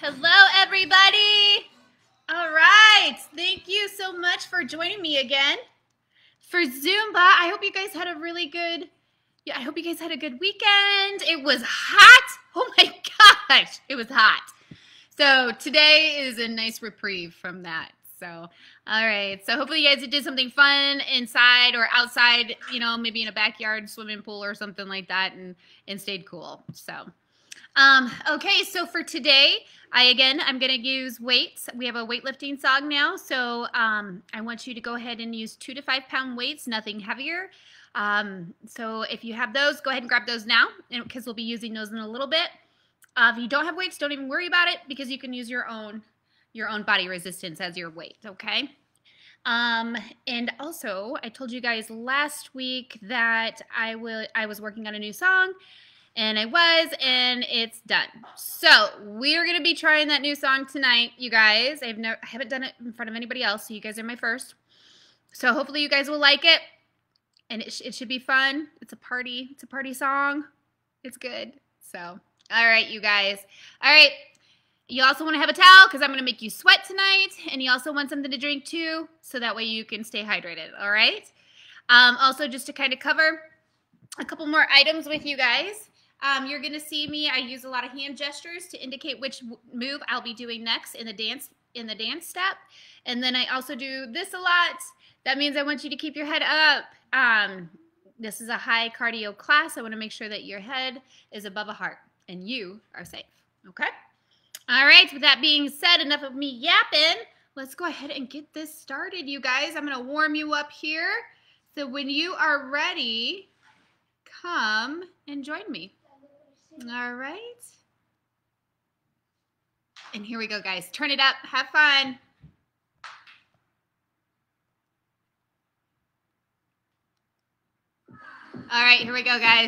Hello, everybody. All right. Thank you so much for joining me again for Zumba. I hope you guys had a really good, I hope you guys had a good weekend. It was hot. Oh my gosh, it was hot. So today is a nice reprieve from that. So, all right. So hopefully you guys did something fun inside or outside, maybe in a backyard swimming pool or something like that and stayed cool. So, okay. So for today, I'm going to use weights. We have a weightlifting song now. So, I want you to go ahead and use 2 to 5 pound weights, nothing heavier. So if you have those, go ahead and grab those now because we'll be using those in a little bit. If you don't have weights, don't even worry about it because you can use your own body resistance as your weight, okay? And also, I told you guys last week that I was working on a new song, and and it's done. So we're gonna be trying that new song tonight, you guys. I haven't done it in front of anybody else, so you guys are my first. So hopefully you guys will like it, and it should be fun. It's a party song. It's good. So. All right, you guys. All right. You also want to have a towel because I'm going to make you sweat tonight. And you also want something to drink too, so that way you can stay hydrated. All right. Also, just to kind of cover a couple more items with you guys. You're going to see me. I use a lot of hand gestures to indicate which move I'll be doing next in the dance step. And then I also do this a lot. That means I want you to keep your head up. This is a high cardio class. I want to make sure that your head is above a heart. And you are safe, okay? All right, with that being said, enough of me yapping. Let's go ahead and get this started, you guys. I'm going to warm you up here. So when you are ready, come and join me. All right? And here we go, guys. Turn it up. Have fun. All right, here we go, guys.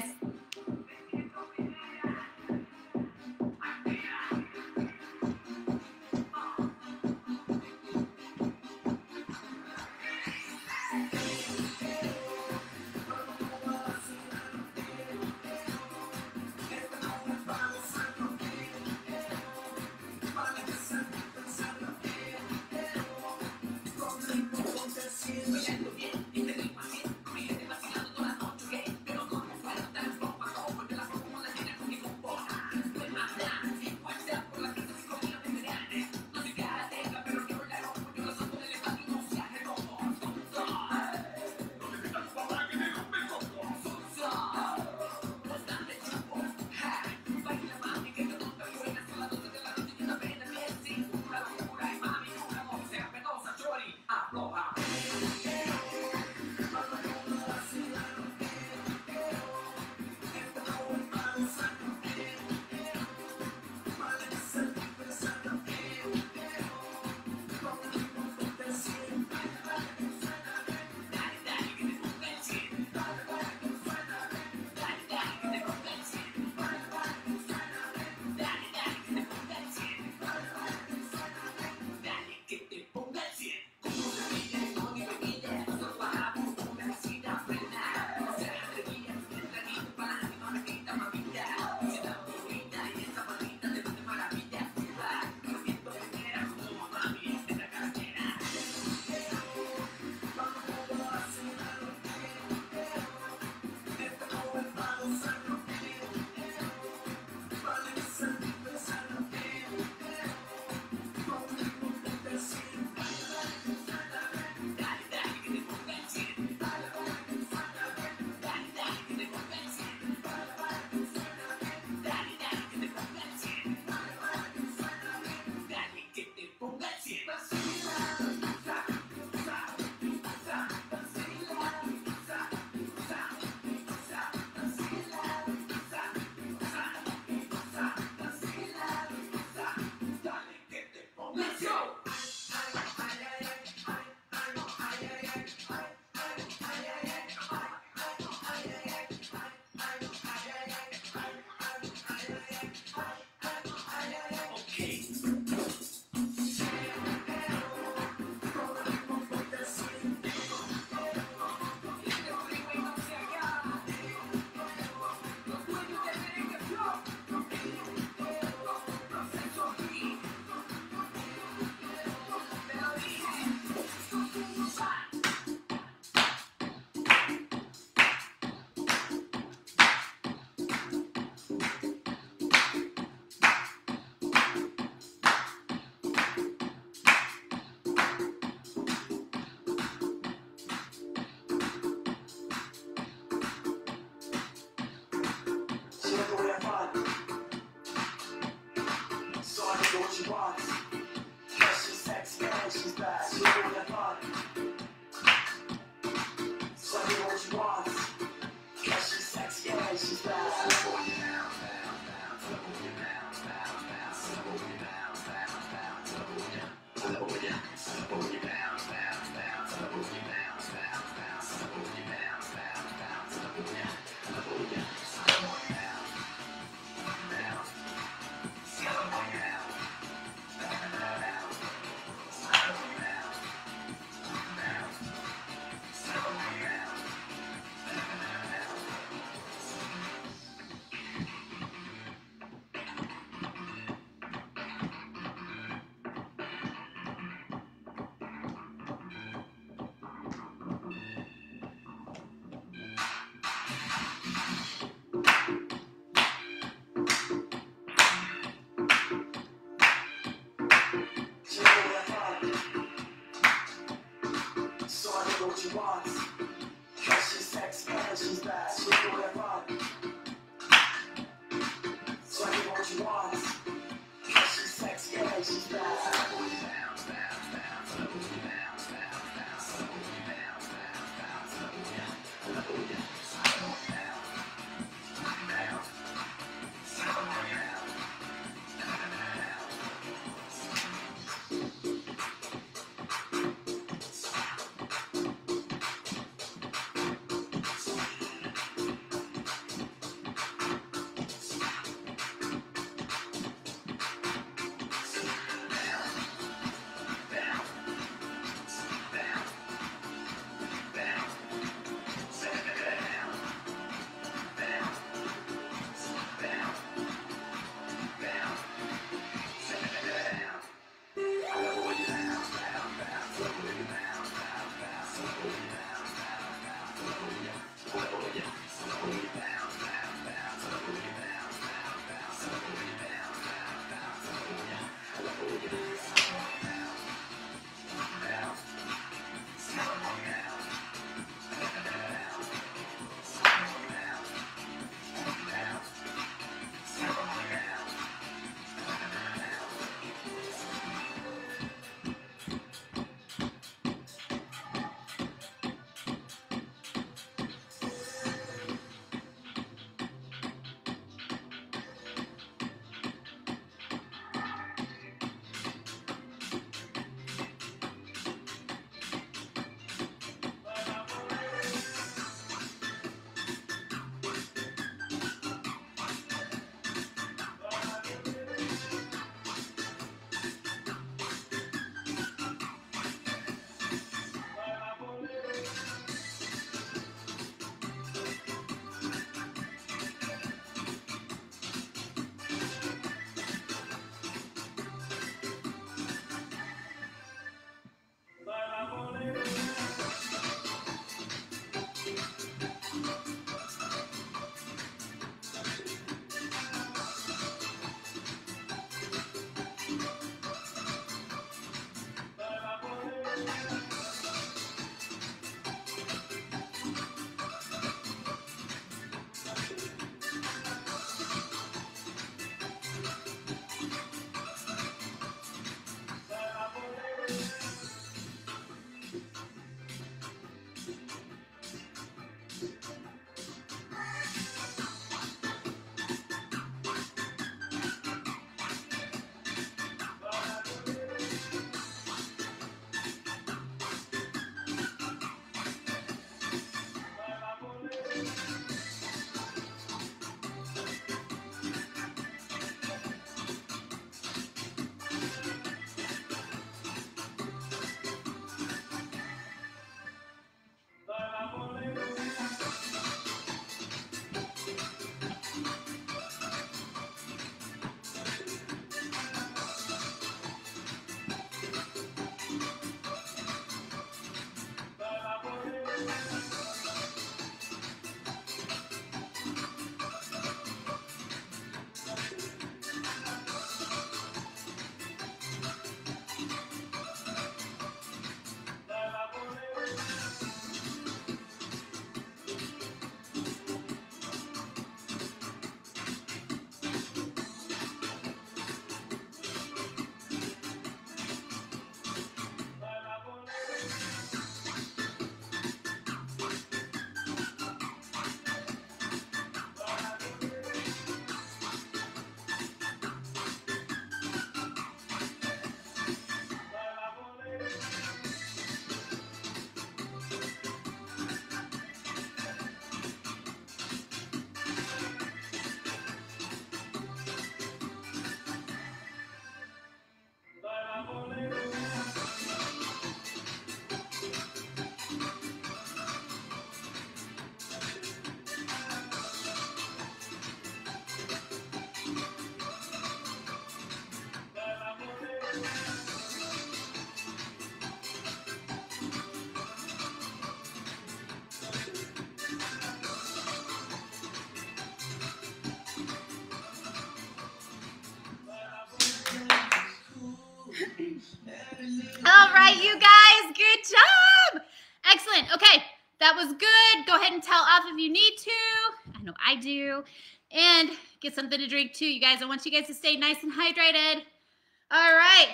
All right, you guys, good job. Excellent. Okay, that was good. Go ahead and towel off if you need to. I know I do. And get something to drink too, you guys. I want you guys to stay nice and hydrated. All right.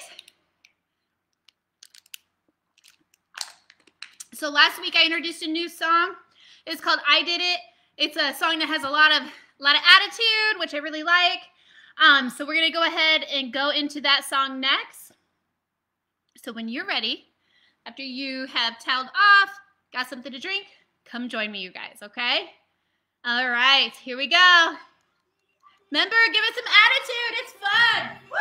So last week I introduced a new song. It's called I Did It. It's a song that has a lot of attitude, which I really like. So we're going to go ahead and go into that song next. So when you're ready, after you have toweled off, got something to drink, come join me, you guys, okay? All right, here we go. Remember, give us some attitude. It's fun. Woo!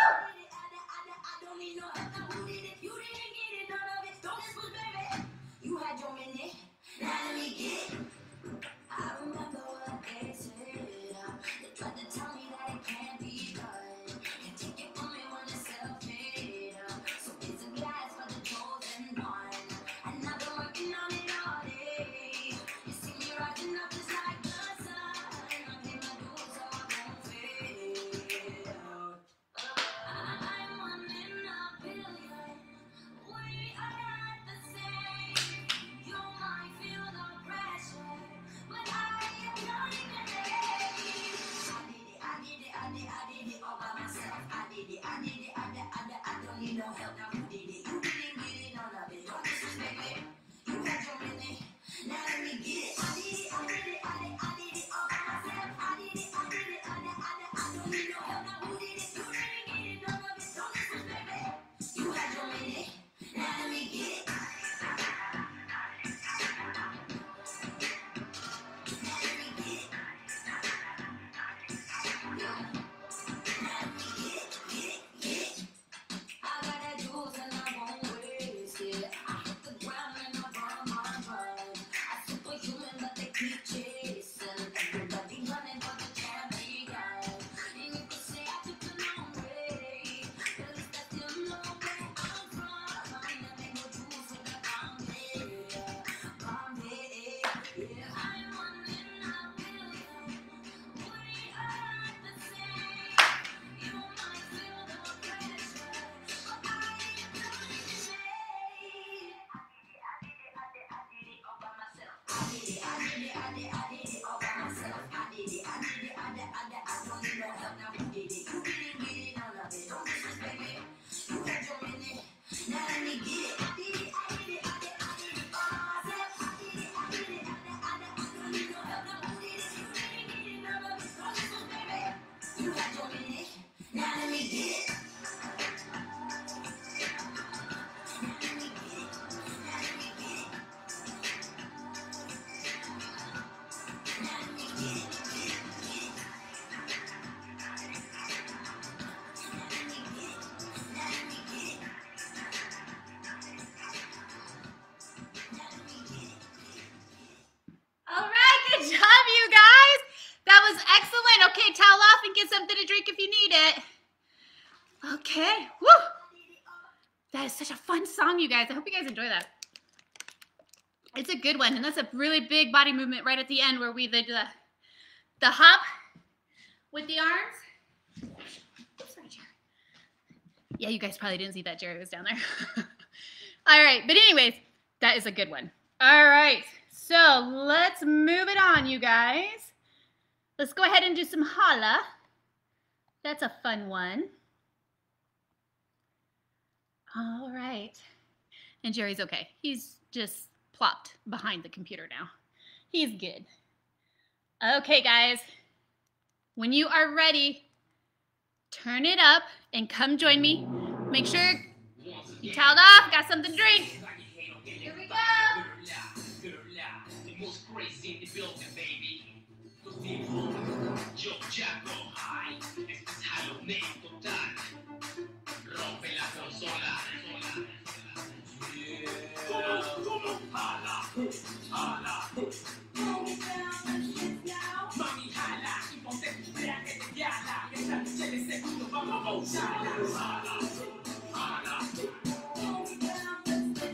I remember what they said. They tried to tell me that it can't be done. Can't take it from me when it's self-made. So it's a glass for the chosen one. And I've been working on it all day. You see me rising up just like the sun. I pay my dues so I won't fade. I'm one in a billion. We are the same. You might feel the pressure. I don't need no help. Now who did it? You didn't get it, none of it. Don't disrespect me. You had your minute. Now let me get it. I did it all by myself. I did it. I don't need no help. Now who did it? You didn't get it, none of it. Don't disrespect me. You had your minute. Now let me get it. Okay, towel off and get something to drink if you need it. Okay, woo! That is such a fun song, you guys. I hope you guys enjoy that. It's a good one, and that's a really big body movement right at the end where we did the hop with the arms. Sorry, Jerry. Yeah, you guys probably didn't see that. Jerry was down there. All right, but anyways, that is a good one. All right, so let's move it on, you guys. Let's go ahead and do some holla. That's a fun one. All right. And Jerry's okay. He's just plopped behind the computer now. He's good. Okay, guys. When you are ready, turn it up and come join me. Make sure you toweled off, got something to drink. Here we go. Yo Chaco High, este es jaloneo total. Rompe la consola. Como jala, jala. Mami jala y ponte tu traje de gala. Esta noche de segundo vamos a usarla. Jala, jala. Mami jala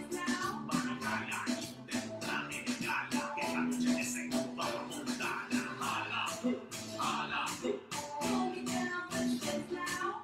y ponte tu traje de gala. Esta noche de segundo vamos a usarla. Jala. Hold me down, push this now.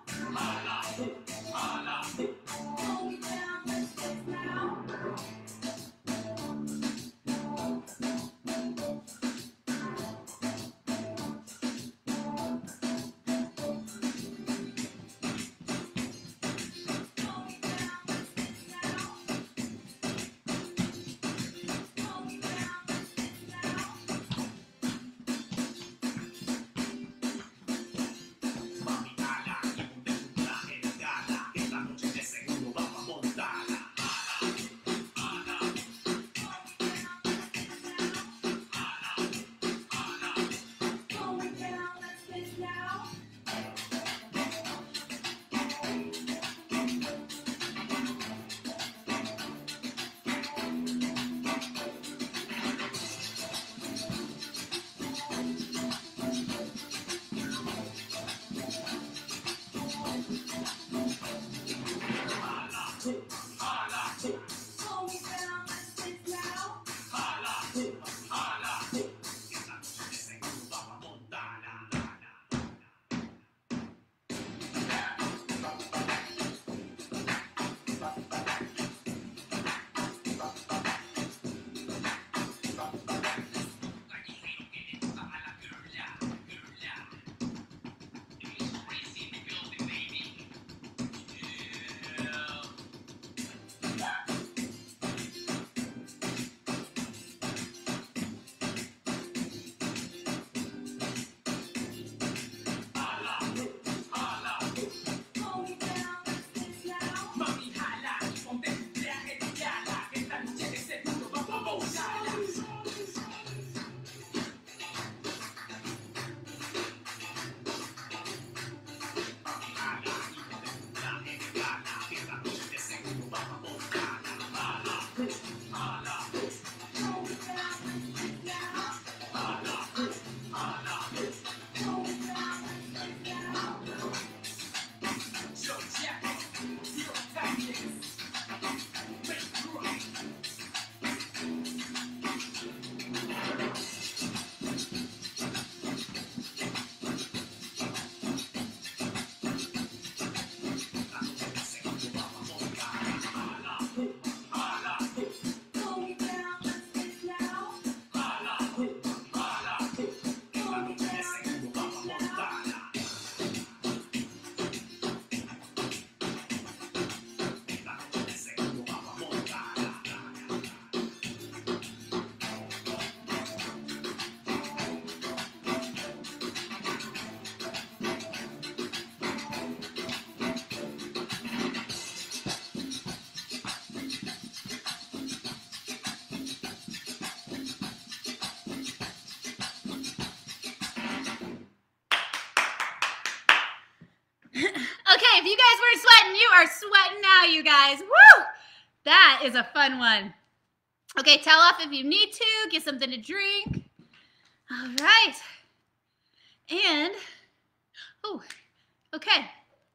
Okay, if you guys were sweating, you are sweating now, you guys. Woo! That is a fun one. Okay, towel off if you need to. Get something to drink. All right. And, oh, okay.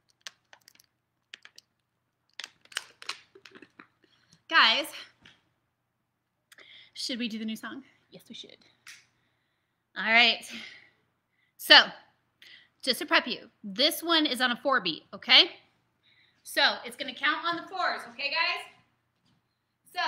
Guys, should we do the new song? Yes, we should. All right. So, just to prep you, this one is on a 4 beat, okay? So, it's going to count on the 4s, okay, guys? So,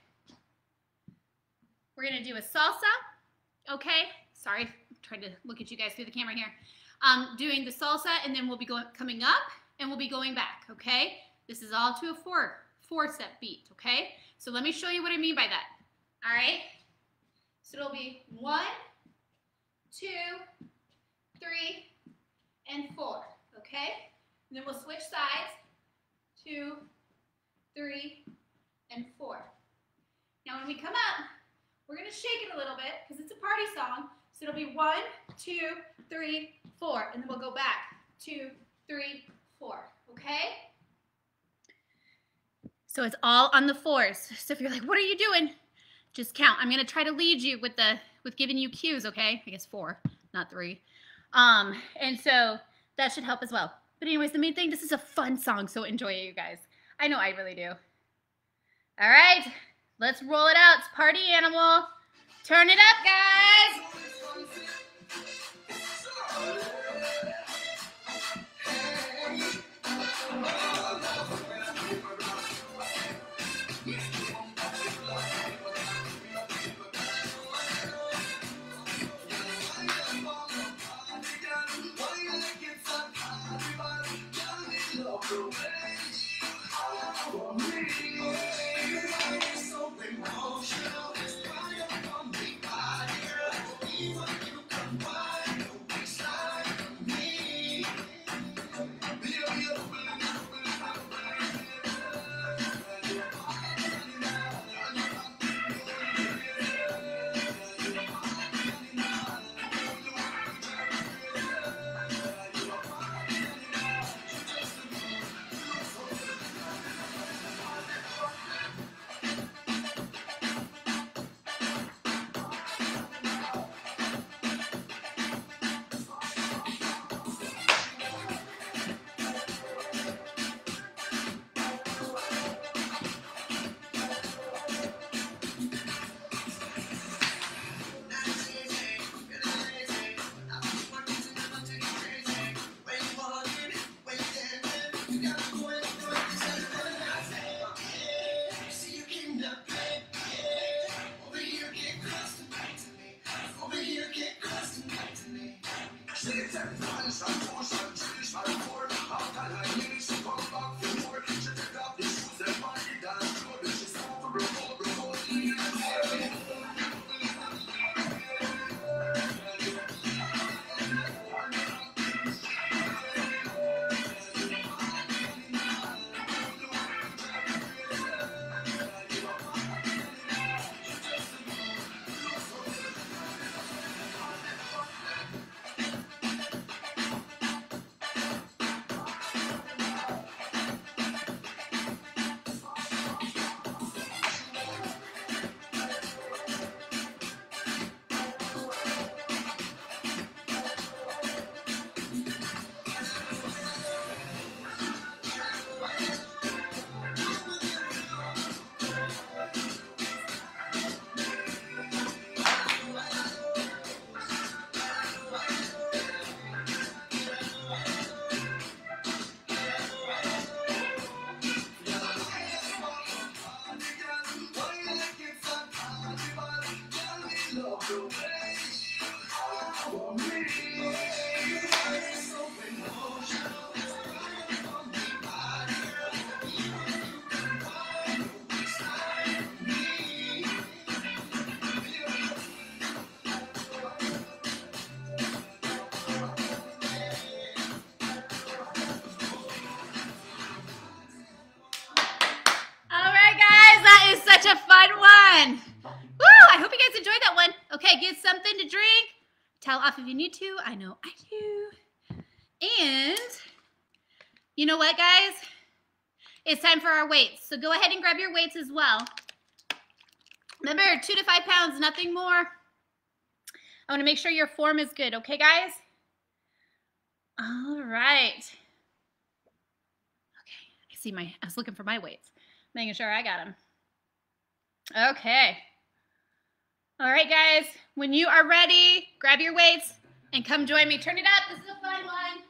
we're going to do a salsa, okay? Sorry, I'm trying to look at you guys through the camera here. Doing the salsa, and then we'll be coming up, and we'll be going back, okay? This is all to a 4-step beat, okay? So let me show you what I mean by that, all right? So it'll be 1, 2, 3, and 4, okay? And then we'll switch sides, 2, 3, and 4. Now when we come up, we're gonna shake it a little bit because it's a party song. So it'll be 1, 2, 3, 4, and then we'll go back, 2, 3, 4, okay? So it's all on the 4s. So if you're like, what are you doing? Just count. I'm gonna try to lead you with giving you cues, okay? I guess 4, not 3. And so that should help as well. But anyways, the main thing, this is a fun song, so enjoy it, you guys. I know I really do. All right, let's roll it out. It's Party Animal. Turn it up, guys. Such a fun one. Woo! I hope you guys enjoyed that one. Okay, get something to drink. Towel off if you need to. I know I do. And You know what, guys? It's time for our weights. So go ahead and grab your weights as well. Remember, 2 to 5 pounds, nothing more. I want to make sure your form is good, okay, guys? All right. Okay, I was looking for my weights, making sure I got them. Okay. All right, guys, when you are ready, grab your weights and come join me. Turn it up. This is a fun one.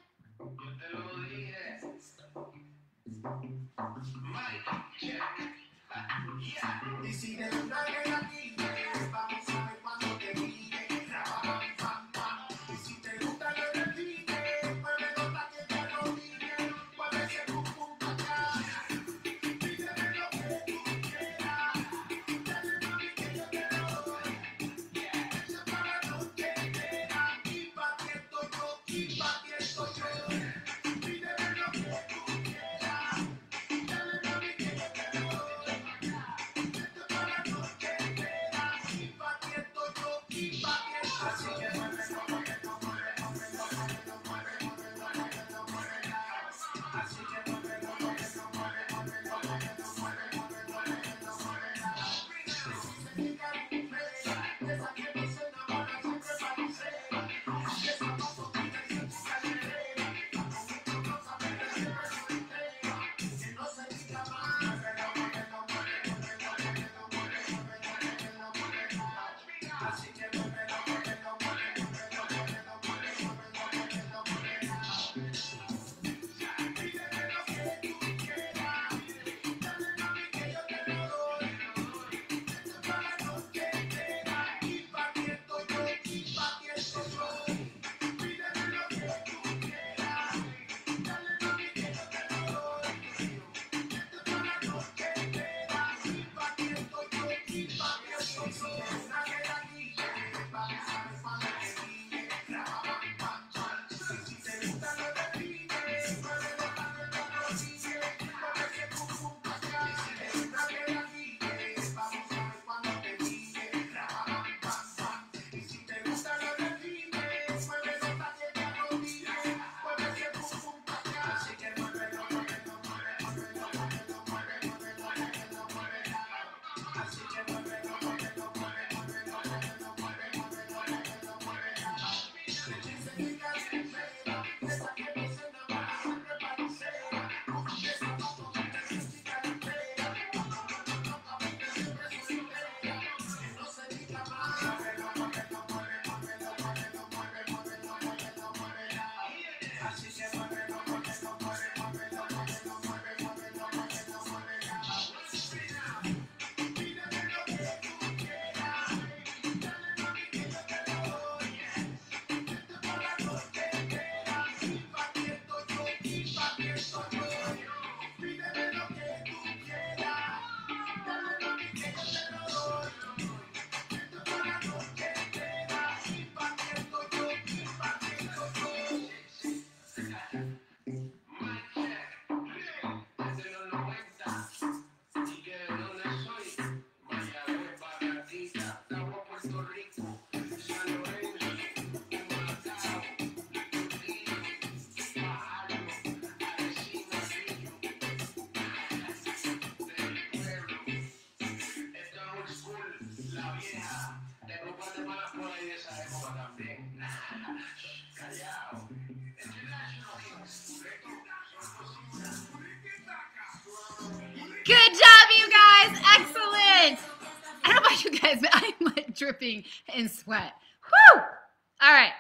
Good job, you guys. Excellent. I don't know about you guys, but I'm like dripping in sweat. Woo! All right.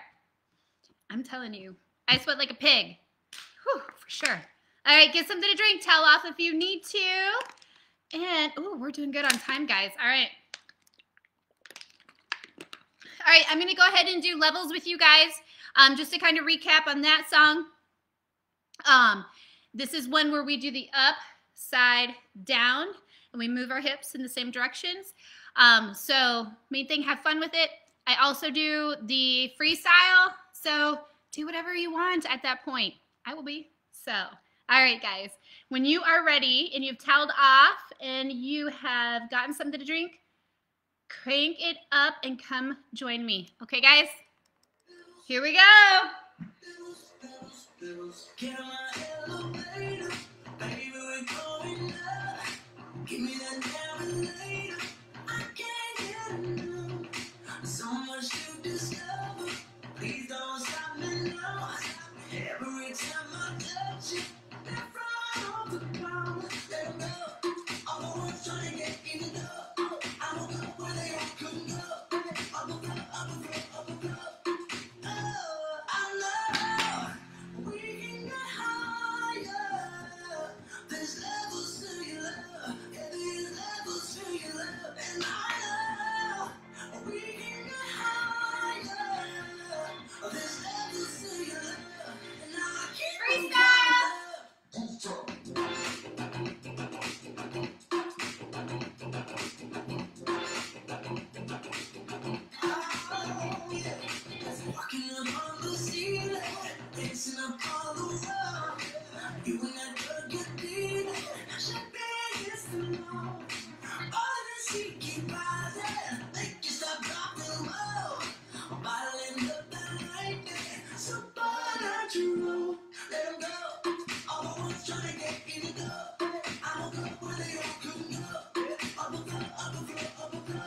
I'm telling you, I sweat like a pig. Whew, for sure. All right, get something to drink. Towel off if you need to. And, oh, we're doing good on time, guys. All right. All right, I'm going to go ahead and do levels with you guys just to kind of recap on that song. This is one where we do the up, side, down, and we move our hips in the same directions. So main thing, have fun with it. I also do the freestyle, so do whatever you want at that point. I will be. So, all right, guys. When you are ready and you've toweled off and you have gotten something to drink, crank it up and come join me. Okay, guys? Here we go. Get on my elevator, baby, we're going up. Give me that now and later. I can't get enough. So much to discover. Please don't stop me now. Every time I touch you, they're right off the ground. Let 'em go. All the ones trying to get in the door. I will go where they all couldn't go. I will go, I will go, I will go. Oh, I know we can get higher. There's levels to your love. Yeah, there's levels to your love. And I know we can get higher. There's levels to your love. And I keep on walking up on the ceiling, dancing up all the world. You and that girl get deep, champagne is the law. All this heat keep rising, make you stop dropping low. Bottling up that lightning, supernatural. Let 'em go, all the ones trying to get in the door. I will go where they all couldn't go. I will go, I will go, I will go.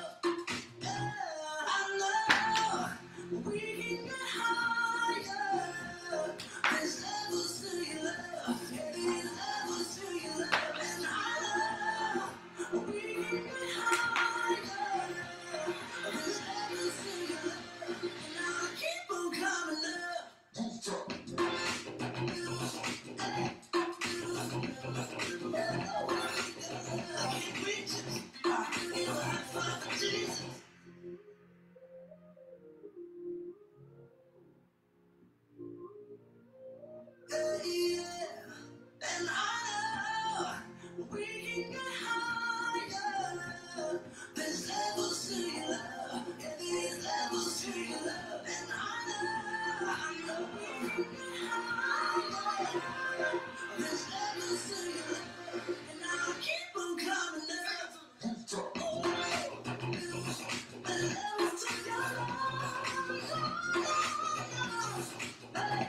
I know we can get higher. There's levels to your love. Yeah, there's levels to your love. And I know we can get higher. There's levels to your love. And I'll keep on coming up. I can't reach it. You know I fuck Jesus. And I know we can get higher. There's levels to your love. Yeah, there's levels to your love. And I know we can get higher. There's levels to your love. And I'll keep on coming up. There's levels to your love.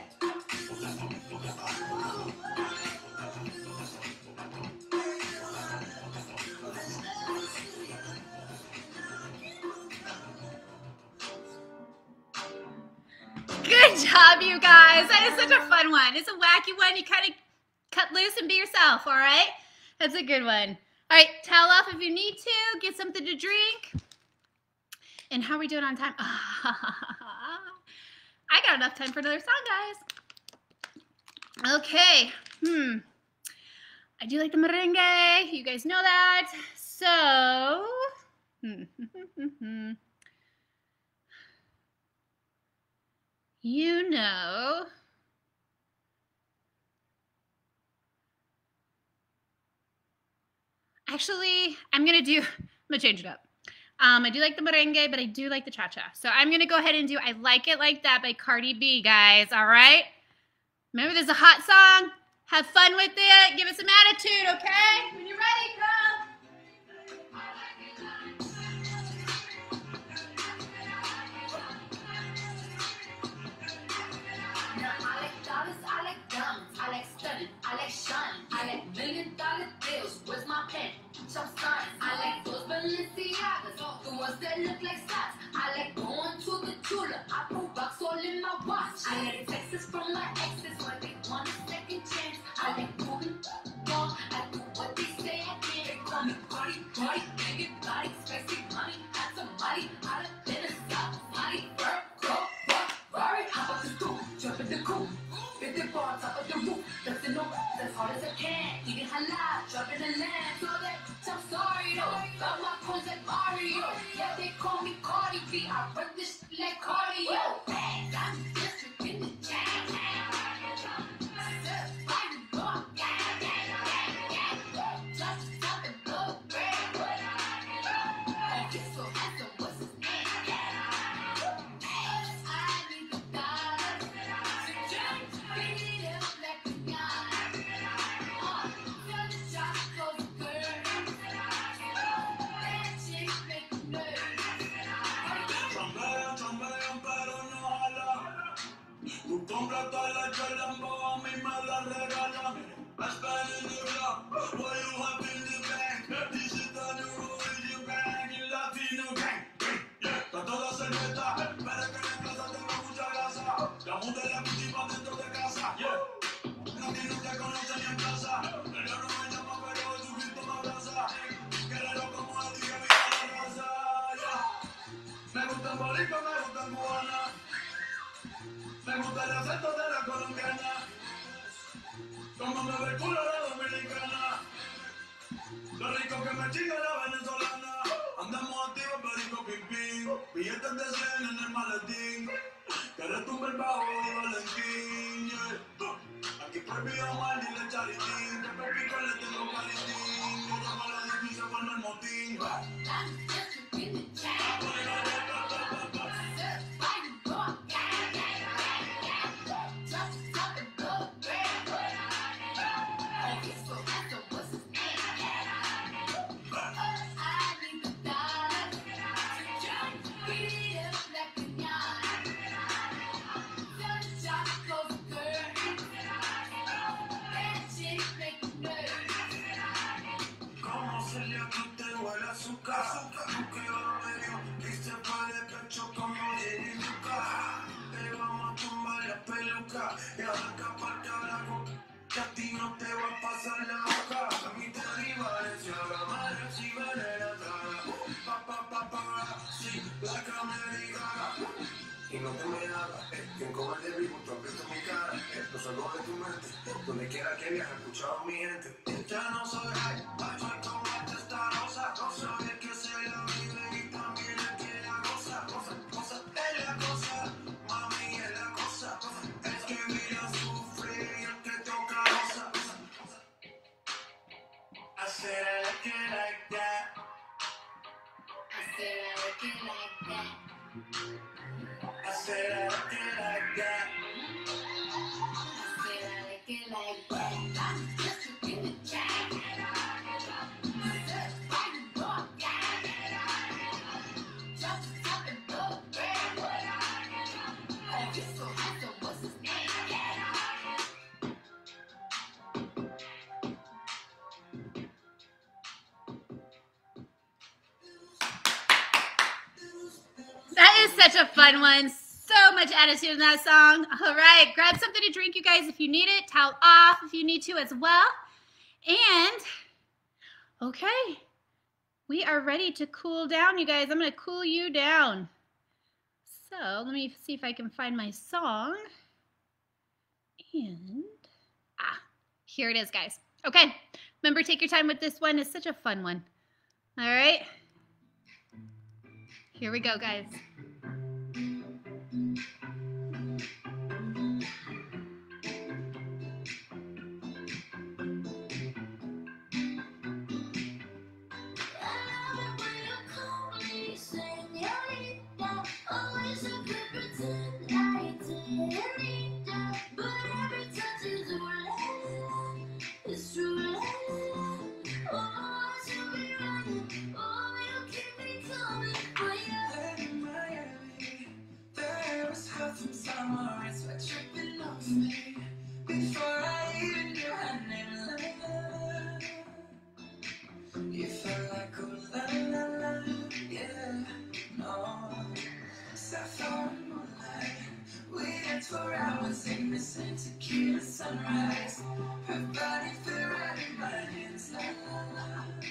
Good job, you guys. That is such a fun one. It's a wacky one. You kind of cut loose and be yourself, all right? That's a good one. All right, towel off if you need to. Get something to drink. And how are we doing on time? I got enough time for another song, guys. Okay. I do like the merengue. You guys know that. So, you know, actually, I'm going to change it up. I do like the merengue, but I do like the cha-cha. So I'm going to go ahead and do I Like It Like That by Cardi B, guys. All right? Remember, this is a hot song. Have fun with it. Give it some attitude, okay? When you're ready, come. I like dollars, I like diamonds, I like studding, I like shining, I like $1,000,000 bills. Where's my pen? Some signs. I like those Balenciagas, the ones that look like socks. I like going to the Tula. I put rocks all in my watch. I like texts from my exes when they want a second chance. I like moving wrong. I do what they say I can't. They call me Cardi, Cardi, big body, spicy money, had some money, I done been a stop, money, girl, Ferrari, hop up the stool, jump in the coupe, hit the bar, top of the roof, dancing on as hard as I can, eating halal, dropping the land, so that I'm sorry though, got my coins like Mario, yeah they call me Cardi B, I run this like cardio, I'm just in the jam, rico que me chinga la venezolana. Andamos activos, perico pim pim. Billetes de 100 en el maletín. Que retumbe el bajo y Valentín. Yeah. Aquí prohibido mal, dile charitín. Que Pepico le tengo caritín. Yo llamo a la divisa con el motín. Y arranca pa'l carajo, que a ti no te va a pasar la boca. A mí te arriba, Valenciaga, Maher, si vale la traga. Sí, la camerina. Y no te me hagas, quien come de vivo, tú has visto mi cara. Los ojos de tu mente, donde quiera que viajes, escuchado a mi gente. Ya no soy high, soy como esta rosa. Rosa es que se la vive y también es que la goza. Cosa, es la cosa, mami es la cosa. Es que mira sufre y el que toca goza. I said I like it like that. I said I like it like that. I said I like it like that. I said I like it like that. I'm just in the chat. That is such a fun one. So much attitude in that song. All right, grab something to drink, you guys, if you need it. Towel off if you need to as well. And, okay, we are ready to cool down, you guys. I'm going to cool you down. So let me see if I can find my song. And, here it is, guys. Okay, remember, take your time with this one. It's such a fun one. All right. Here we go, guys. Sunrise, her body feel right in my hands, la la la.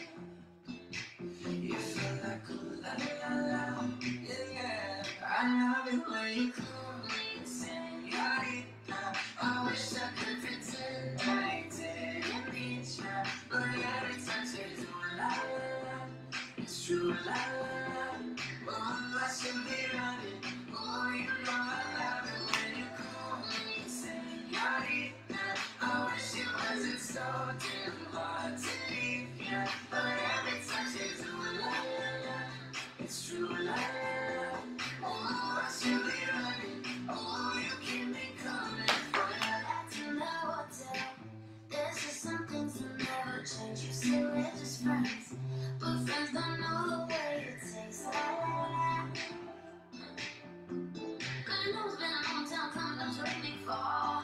You feel like a la la la, yeah yeah. I love it when you call me señorita. I wish I could pretend I didn't need you, but every time you do la la la, it's true la la la. Oh, I should be running. Oh, you know I love it when you call me señorita. I wish it wasn't so damn hard to leave you, but every time you do la la la, it's true la la la. Oh, I should be running. Oh, you keep me coming for you. Acting the hotel. There's just some things that never change. You say we're just friends, but friends don't know the way it tastes. La la la. Cause you know it's been a long time coming, don't you make me fall.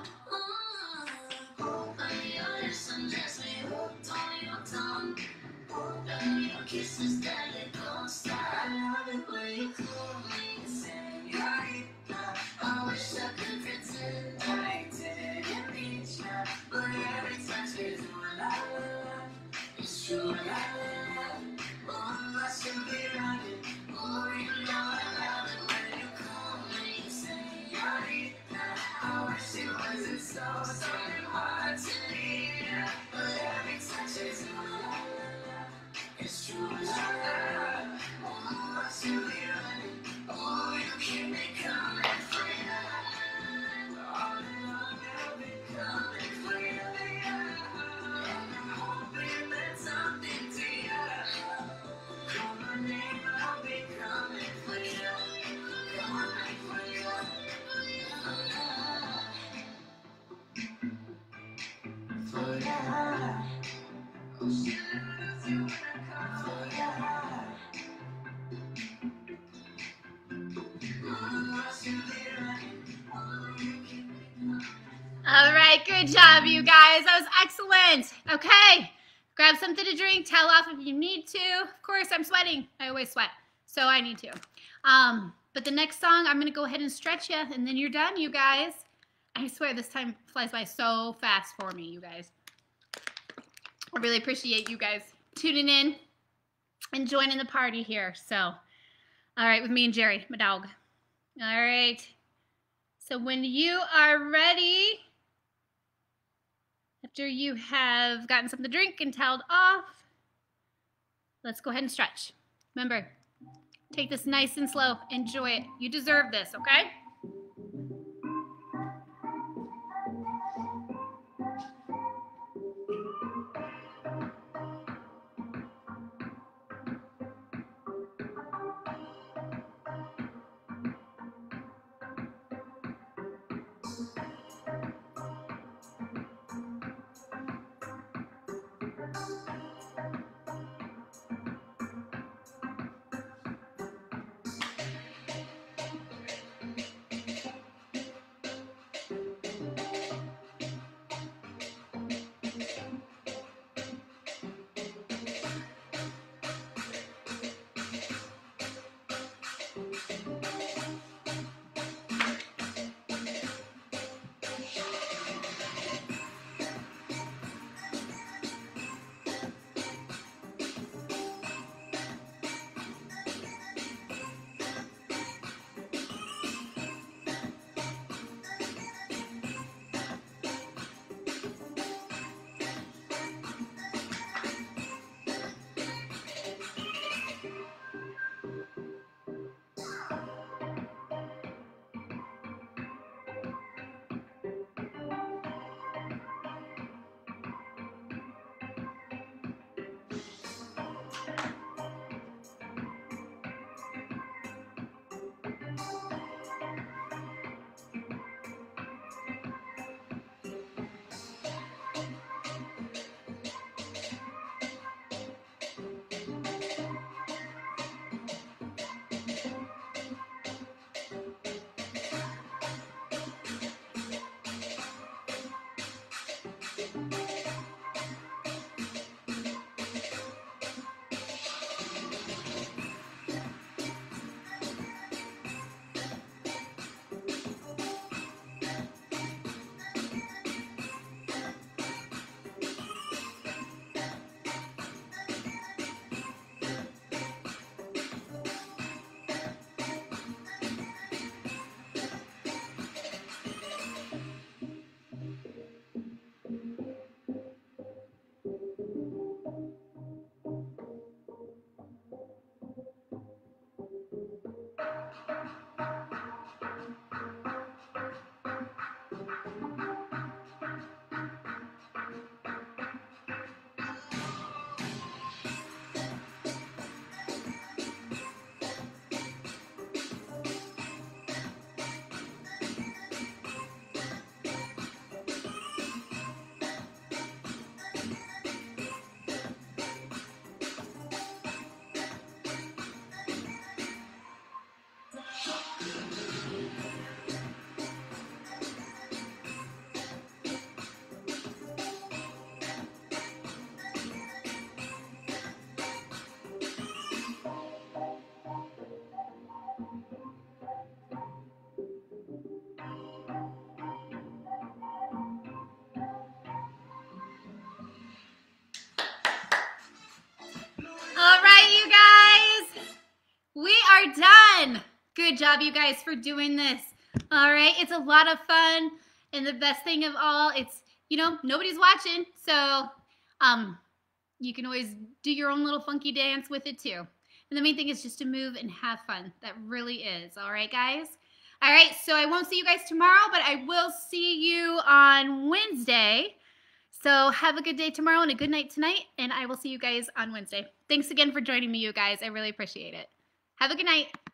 Your lips undress me, hooked on your tongue. Your kisses that they don't stop. I love it when you call me señorita. I wish I could pretend I didn't need you, but every time you do la la la, it's true la la la. Oh, I should be running. Oh, you know I love it when you call me señorita. I wish it wasn't so damn hard to leave you, but every time you do la la la, All right, good job, you guys. That was excellent. Okay, grab something to drink, towel off if you need to. Of course, I'm sweating. I always sweat, so I need to. But the next song, I'm gonna go ahead and stretch you, and then you're done, you guys. I swear this time flies by so fast for me, you guys. I really appreciate you guys tuning in and joining the party here. So, all right, with me and Jerry, my dog. All right. So when you are ready, after you have gotten something to drink and toweled off, let's go ahead and stretch. Remember, take this nice and slow. Enjoy it. You deserve this, okay? All right, you guys, we are done. Good job, you guys, for doing this. All right, it's a lot of fun, and the best thing of all, it's, you know, nobody's watching, so you can always do your own little funky dance with it too. And the main thing is just to move and have fun. That really is. All right, guys? All right, so I won't see you guys tomorrow, but I will see you on Wednesday. So have a good day tomorrow and a good night tonight, and I will see you guys on Wednesday. Thanks again for joining me, you guys. I really appreciate it. Have a good night.